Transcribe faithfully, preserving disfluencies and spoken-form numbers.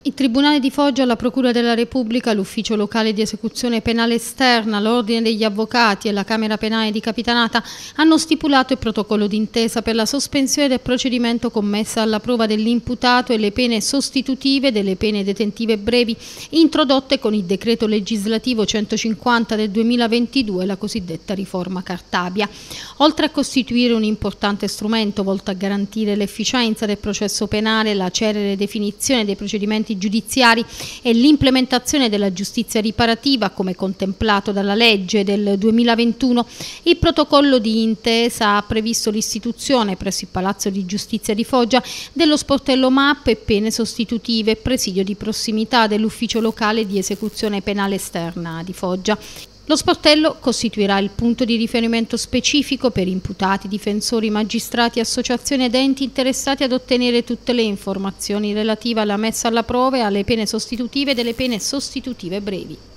Il Tribunale di Foggia, la Procura della Repubblica, l'Ufficio Locale di Esecuzione Penale Esterna, l'Ordine degli Avvocati e la Camera Penale di Capitanata hanno stipulato il protocollo d'intesa per la sospensione del procedimento commessa alla prova dell'imputato e le pene sostitutive delle pene detentive brevi introdotte con il decreto legislativo centocinquanta del duemilaventidue, la cosiddetta riforma Cartabia. Oltre a costituire un importante strumento volto a garantire l'efficienza del processo penale, la celere definizione dei procedimenti giudiziari e l'implementazione della giustizia riparativa come contemplato dalla legge del duemilaventuno, il protocollo di intesa ha previsto l'istituzione presso il Palazzo di Giustizia di Foggia dello sportello M A P e pene sostitutive e presidio di prossimità dell'Ufficio Locale di Esecuzione Penale Esterna di Foggia. Lo sportello costituirà il punto di riferimento specifico per imputati, difensori, magistrati, associazioni ed enti interessati ad ottenere tutte le informazioni relative alla messa alla prova e alle pene sostitutive delle pene sostitutive brevi.